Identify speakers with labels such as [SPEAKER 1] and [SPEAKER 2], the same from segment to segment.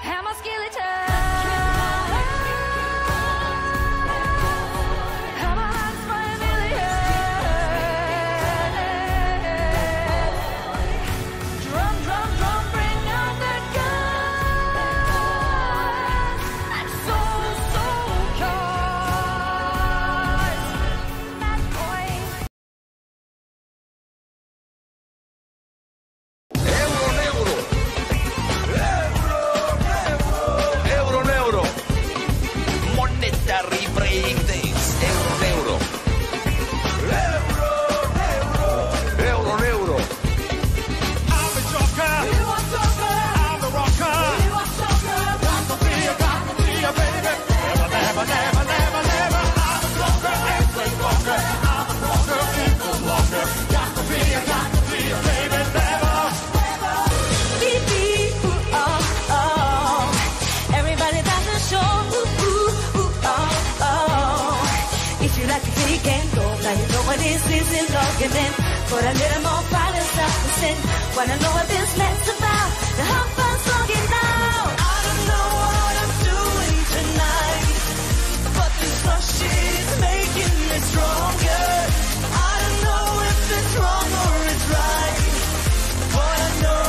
[SPEAKER 1] But a little more pride and self-conceit. Wanna know what this man's about? The hot fun song it now. I don't know what I'm doing tonight, but this rush is making me stronger. I don't know if it's wrong or it's right, but I know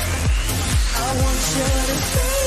[SPEAKER 1] I want you to stay.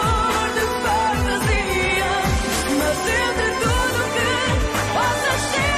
[SPEAKER 1] Mas entre tudo que possa ser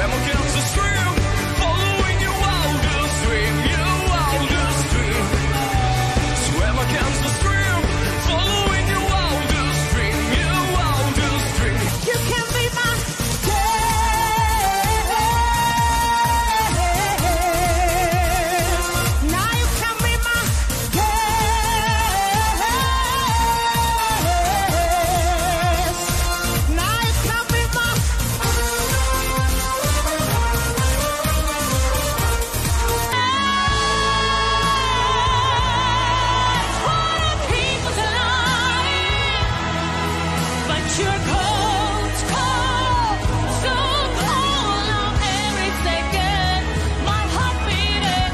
[SPEAKER 2] Emma counts the stream, following your wildest dream, your wildest dream. So Emma counts the stream, following your wildest dream, your wildest dream.
[SPEAKER 1] You can be my now you can be my now you can be my people's alive, but you're cold, cold, so cold on every second. My heart beating.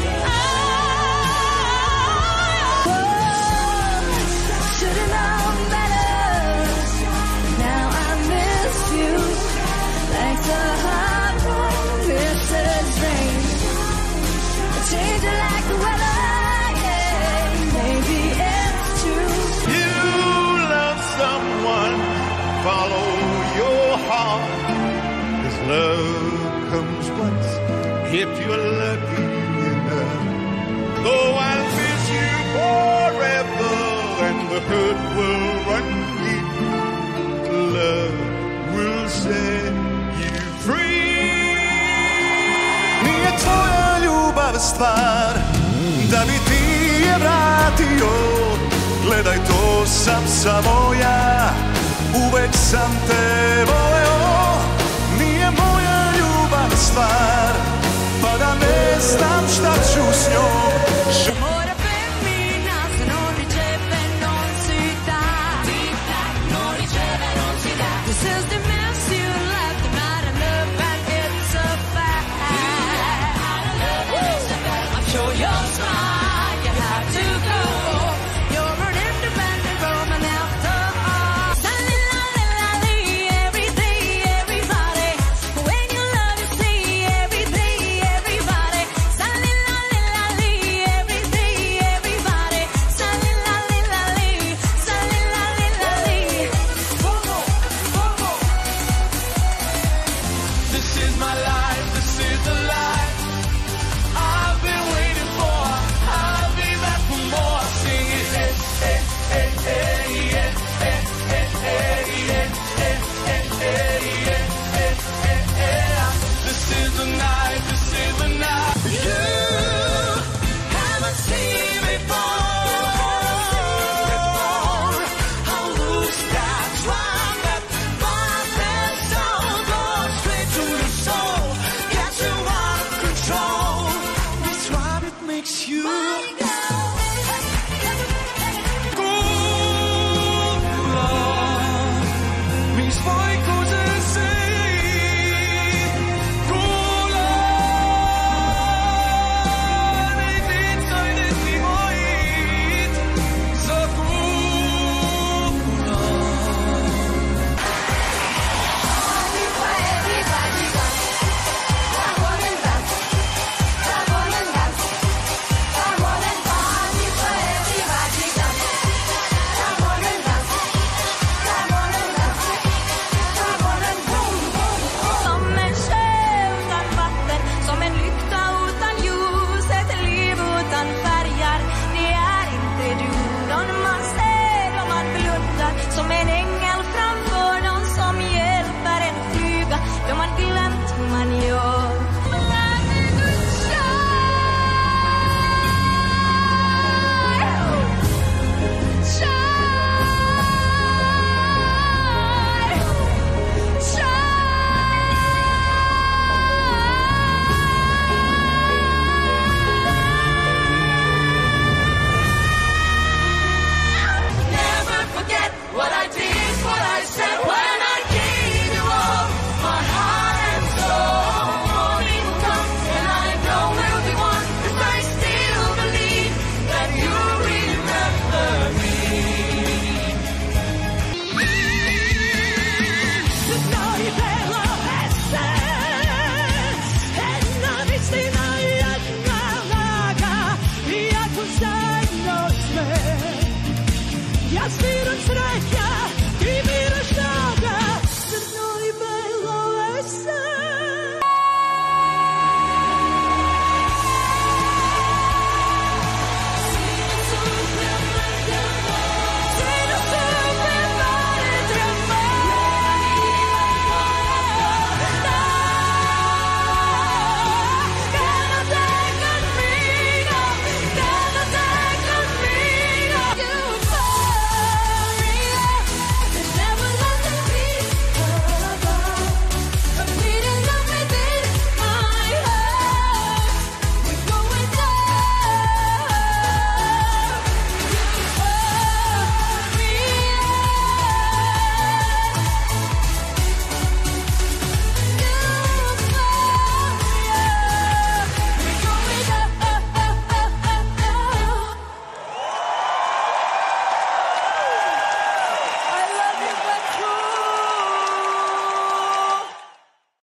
[SPEAKER 1] Should've known better. Now I miss you like the heart won't miss a rain. Change it like the weather. Yeah, maybe it's true.
[SPEAKER 3] You love someone, follow your heart. 'Cause love comes once, if you're lucky enough. Though I'll miss you forever, and the hurt will run deep, love will set you free. Nije tvoja ljubav stvar, da bi ti je vratio. Gledaj, to sam samo ja, uvek sam te voleo. Nije moja ljubav stvar, pa da ne znam šta ću s njom.
[SPEAKER 1] Amore per me se non riceve, non si dà. Feedback non riceve, non si dà. This is the mess you left, I'm out of love and it's a fact. I'm sure you're smart, you have to go. You're an independent woman after all. Every day, everybody. When you love, you see every day, everybody. Every day, everybody.
[SPEAKER 2] This is my life, this is the life I've been waiting for. I'll be back for more. Sing it, hey, hey, hey, hey, yeah, hey, hey, hey, yeah, hey, hey, hey, yeah, hey, hey, hey. This is the night.